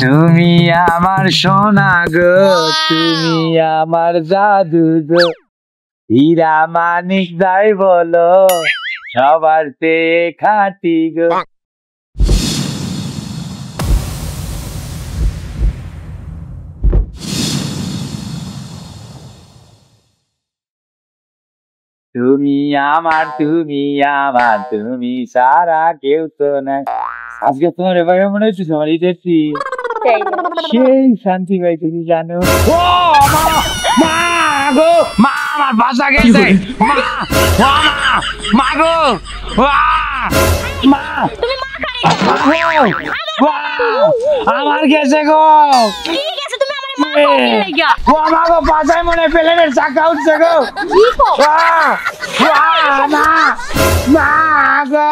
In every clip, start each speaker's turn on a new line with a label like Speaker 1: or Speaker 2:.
Speaker 1: তুমি আমার সোনা গো, তুমি আমার জাদু গো, হীরা মানিক যাই বলো সবার চেয়ে খাঁটি গো। তুমি আমার, তুমি আমার, তুমি সারা কেউ তো নাই। আজকে তোমার এভাবে মনে হচ্ছে তোমার ইটেছি সেই শান্তি ভাই, তুমি জানো। ও মা গো, মা আমার বাসা গেছে, মা গো, মা আমার গেছে গো, আমাকে বাসায় মনে প্লেনের চাকা উঠছে গো, মা গো।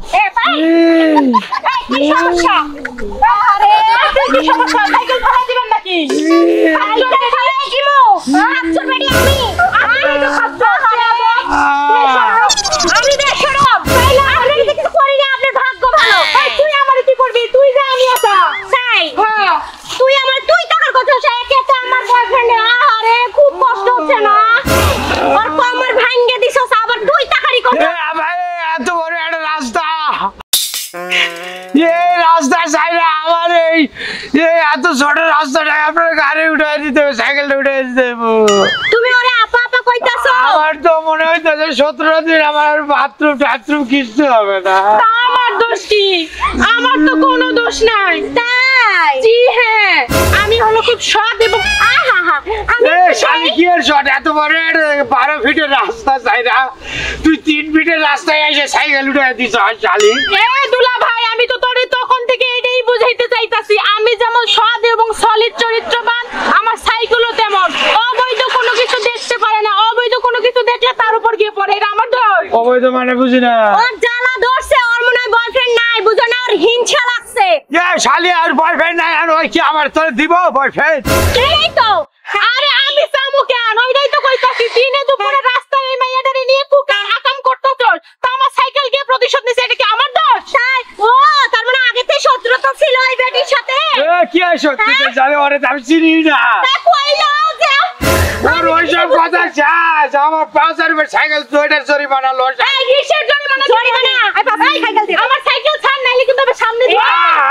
Speaker 1: এত ছোট রাস্তাটা আপনার গাড়ি উঠাই দিতে হবে, সাইকেলটা উঠাই দিতে হবে।
Speaker 2: তুমি ওরে আপা আপা কইতাছো?
Speaker 1: আমার তো মনে হইতাছে 17 দিন আমার বাথরুম টাথরুম কিচ্ছু হবে না।
Speaker 2: আমার দোষ কি? আমার তো কোনো দোষ নাই। তাই? জি হ্যাঁ, আমি হলো খুব সৎ এবং
Speaker 1: শালি কি এর শট? এত বড় 12 ফিটের রাস্তা চাইরা তুই 3 ফিটের রাস্তায় এসে সাইকেল উঠাই দিছ শালি।
Speaker 2: দুলা ভাই, আমি তো তোরে তখন থেকে এটাই বুঝাইতে চাইতাছি, আমি যেমন সৎ এবং সলিড চরিত্রবান, আমার সাইকেলও তেমন। অবৈধ কোনো কিছু দেখতে পারে না, অবৈধ কোনো কিছু দেখলে তার উপর গিয়ে পড়ে, এটা আমার দোষ।
Speaker 1: অবৈধ মানে বুঝি না।
Speaker 2: ওর জ্বালা ধরছে, ওর মনে হয় বয়ফ্রেন্ড নাই, বুঝো না, ওর হিংসা লাগছে।
Speaker 1: শালি আর বয়ফ্রেন্ড নাই, আর ওই কি আমার তোরে দিব বয়ফ্রেন্ড?
Speaker 2: এই তো, আরে আমি সামু কেন, ওইটাই তো কইতাছি, দিনে দুপুরে রাস্তায় এই মাইয়াটারে নিয়ে কুকা আকাম করতেছস, তো আমার সাইকেল গিয়ে প্রতিশোধ নিছে, এটা কি আমার দোষ? তাই? ও তার মানে আগে থেকে শত্রুতা ছিল এই বেটির সাথে?
Speaker 1: কি আর শত্রুতা? জানি ওরে আমি চিনি না।
Speaker 2: তা কইলো যে
Speaker 1: ওর ওইসব কথা চাস, আমার 5000 টাকার সাইকেল 2টার জরিমানা লস।
Speaker 2: এই কিসের জরিমানা? জরিমানা আই বাবা, সাইকেল দে, আমার সাইকেল ছাড়, নাইলে কিন্তু আমি সামনে দিব।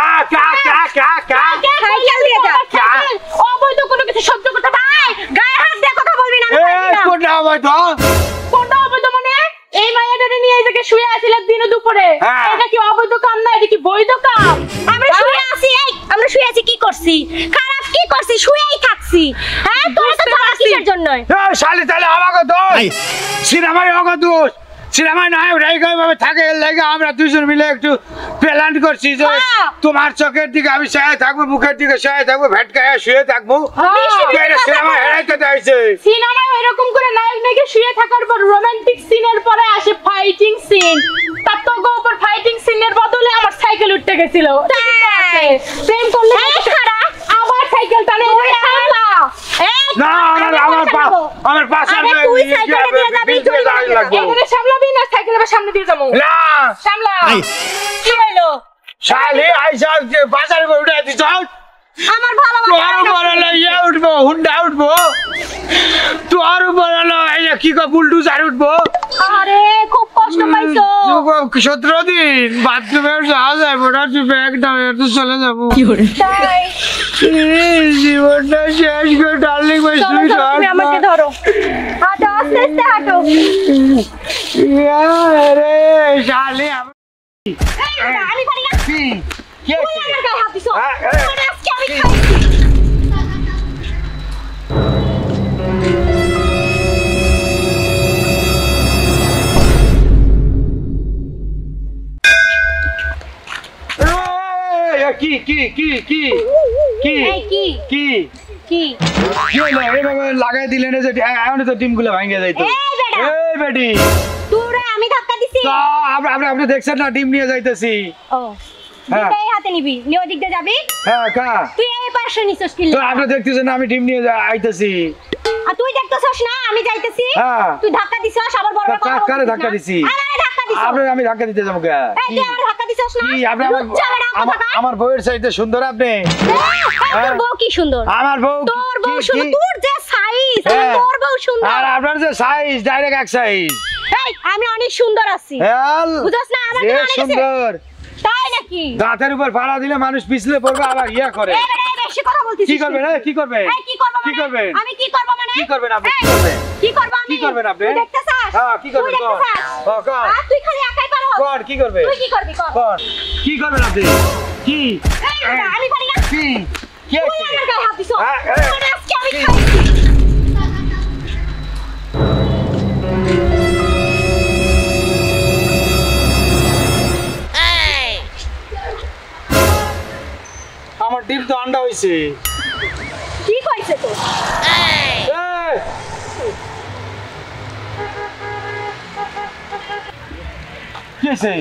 Speaker 2: সাইকেল দিয়ে যা। অবৈধ কোনো কিছু সহ্য করতে পারে, গায়ে হাত দিয়ে কথা বলবি না।
Speaker 1: কোনটা অবৈধ?
Speaker 2: কোনটা অবৈধ মানে? এই মাইয়াটারে নিয়ে এই জায়গায় শুয়ে আছিলেন দিনে দুপুরে, এটা কি অবৈধ কাম না, এটা কি বৈধ কাম? আমরা শুয়ে আছি, এই আমরা শুয়ে আছি, কি করছি? খারাপ কি করছি? শুয়েই থাকছি। হ্যাঁ, তোরা তো খারাপ কিসের জন্য?
Speaker 1: এই শালি তাহলে আমাকে দোষ, সিনেমায় আমাকে দোষ। সিনেমায় নাই ভাবে থাকে, এর লাগে আমরা দুজন মিলে একটু প্ল্যান করছি যে তোমার চোখের দিকে আমি চাই থাকবো, মুখের দিকে চাই থাকবো, ভেটকায় শুয়ে থাকবো। সিনেমা হেরাইতে চাইছে।
Speaker 2: সিনেমায় এরকম করে নায়ক নায়িকা শুয়ে থাকার পর রোমান্টিক সিনের পরে আসে ফাইটিং সিন, তার তো উপর ফাইটিং সিনের বদলে আমার সাইকেল উঠতে গেছিল। প্রেম করলে আবার সাইকেল টানে,
Speaker 1: না আমার পাশে
Speaker 2: তুই সাইকেল দিয়ে যাবি, তুই
Speaker 1: লাগবে
Speaker 2: সামলাবি না, সাইকেল আবার সামনে দিয়ে যাবো
Speaker 1: না,
Speaker 2: সামলা। কি হলো
Speaker 1: শালি? আইসা যে বাজারে উঠে দিছ,
Speaker 2: আমার ভালোবাসা
Speaker 1: তোর উপর হলো ইয়ে উঠবো, হুন্ডা উঠবো, তোর উপর হলো কি বুলডুজার উঠবো।
Speaker 2: আরে খুব কষ্ট পাইছো।
Speaker 1: 17 দিন বাথরুমে যাওয়া যায় না, তুই ব্যাগ দাও, তো চলে যাবো। জীবনটা শেষ করে ডার্লিং ভাই,
Speaker 2: তুমি আমাকে ধরো, হাঁটো আস্তে আস্তে হাঁটো।
Speaker 1: রে শালি
Speaker 2: আমি পারি না, তুই আমার গায়ে হাত দিছো, আজকে আমি খাইছি।
Speaker 1: কি কি কি কি কি
Speaker 2: কি
Speaker 1: কি
Speaker 2: কি
Speaker 1: এইভাবে লাগাই দিলেন যে এখন তো ডিমগুলো ভাঙে যাইতো। এই বেটি,
Speaker 2: তোরে আমি ধাক্কা দিছি।
Speaker 1: আপনি দেখছেন না ডিম নিয়ে যাইতেছি।
Speaker 2: ও এই হাতে নিবি, নিয়ে ওদিক দিয়ে যাবি।
Speaker 1: হ্যাঁ কা
Speaker 2: তুই এই পাশে নিছস কি?
Speaker 1: তো আপনি দেখতেছেন আমি ডিম নিয়ে আইতেছি।
Speaker 2: আর তুই দেখতেছস না আমি যাইতেছি? তুই ধাক্কা দিছস, আবার বড় বড় কথা।
Speaker 1: কারে ধাক্কা দিছি?
Speaker 2: আরে ধাক্কা দিছস।
Speaker 1: আমি ধাক্কা দিতে যাবো কে?
Speaker 2: এই তুই আমার ধাক্কা দিছস না
Speaker 3: কি আপনি আমার বউয়ের চাইতে সুন্দর আপনি
Speaker 2: তোর বউ কি সুন্দর
Speaker 3: আমার বউ
Speaker 2: তোর বউ সুন্দর তোর যে সাইজ তোর বউ সুন্দর
Speaker 3: আর আপনার যে সাইজ ডাইরেক্ট এক সাইজ
Speaker 2: এই আমি অনেক সুন্দর আছি বুঝছস না আমার
Speaker 3: অনেক সুন্দর
Speaker 2: তাই নাকি
Speaker 3: দাঁতের উপর পাড়া দিলে মানুষ পিছলে পড়বে আবার ইয়া করে
Speaker 2: বেশি কথা বলতিস
Speaker 3: কি করবেন কি করবেন
Speaker 2: কি করবেন আমি কি করব মানে
Speaker 3: কি করবেন আপনি কি করবেন
Speaker 2: কি করব আমি
Speaker 3: কি করবেন আপনি
Speaker 2: দেখতেছস
Speaker 3: হ্যাঁ কি করবেন কর কর
Speaker 2: তুই খালি একাই পারো
Speaker 3: কর কি করবেন
Speaker 2: তুই কি করবি
Speaker 3: কর কি করবেন আপনি কি
Speaker 2: আমি পারি না
Speaker 3: কি কি
Speaker 2: তুই আমার গায়ে হাত দিছস মানে আজকে আমি খাইছি
Speaker 3: আমার ডিম তো আন্ডা হইছে
Speaker 2: কি কইছে তো
Speaker 3: কি হইছে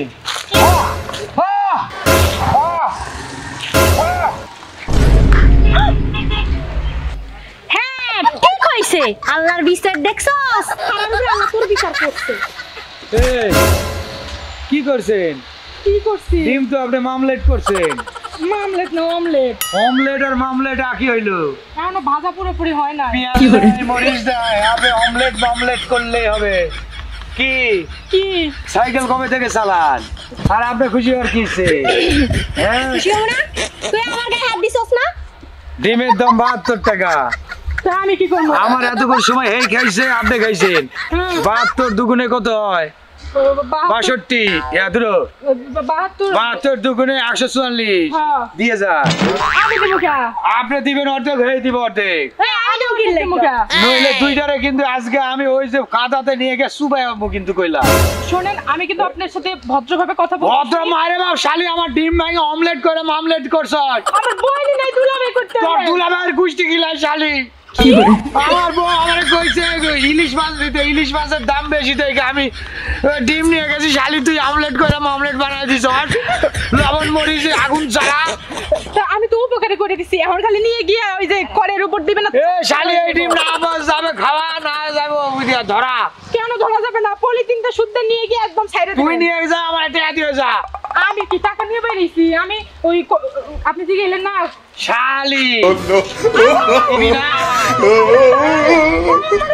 Speaker 2: হ্যাঁ ঠিক কইছে আল্লাহর বিচার দেখছস আল্লাহ তোর বিচার করছে
Speaker 3: এই কি করছেন
Speaker 2: কি করছিস
Speaker 3: ডিম তো আপনি মামলেট করছেন
Speaker 2: মামলেট না অমলেট
Speaker 3: অমলেট আর মামলেট একই হইলো
Speaker 2: এখনো ভাজা পুরোপুরি হয় না
Speaker 3: কি করে মরিচ দেয় আপনি অমলেট মামলেট করলেই হবে কি
Speaker 2: কি
Speaker 3: সাইকেল কবে থেকে চালান আর আপনি খুশি হওয়ার কিছে হ্যাঁ
Speaker 2: খুশি হও না তুই আমার গায়ে হাত দিছস না
Speaker 3: ডিমের দাম 72 টাকা
Speaker 2: তা আমি কি করব
Speaker 3: আমার এতক্ষণ সময় এই খাইছে আপনি খাইছেন 72 দুগুণে কত হয় 62 এদরো 72 দুগুণে 144 দিয়ে যা
Speaker 2: আমি দেব কা
Speaker 3: আপনি দিবেন অর্ধেক হয়ে দিব অর্ধেক
Speaker 2: আমি দেব কি লেখা
Speaker 3: নইলে দুইটারে কিন্তু আজকে আমি ওই যে কাদাতে নিয়ে গিয়ে সুবাই আবো কিন্তু কইলাম
Speaker 2: শুনেন আমি কিন্তু আপনার সাথে ভদ্রভাবে কথা বলছি
Speaker 3: ভদ্র মারে বাপ শালি আমার ডিম ভাঙে অমলেট করে মামলেট করছ
Speaker 2: আমার বইনি নাই দুলাবে করতে
Speaker 3: তোর দুলাভাইয়ের গুষ্টি গিলাই শালি আমার বউ আমারে কইছে ইলিশ মাছ দিতে ইলিশ মাছের দাম বেশি দেখে আমি ডিম নিয়ে গেছি শালি তুই অমলেট করে মামলেট বানাই দিছ লবণ মরিচে আগুন জ্বালা
Speaker 2: আমি তো উপকারে করে দিছি এখন খালি নিয়ে গিয়ে ওই যে কলের উপর দিবে না
Speaker 3: এ শালি এই ডিম না যাবে খাওয়া না যাবে ওইদিকে ধরা
Speaker 2: কেন ধরা যাবে না পলিথিনটা শুদ্ধ নিয়ে গিয়ে একদম সাইডে
Speaker 3: তুই নিয়ে যা আমার টাকা দিয়ে যা
Speaker 2: আমি কি টাকা নিয়ে বেরিয়েছি আমি ওই আপনি যে গেলেন না
Speaker 3: শালি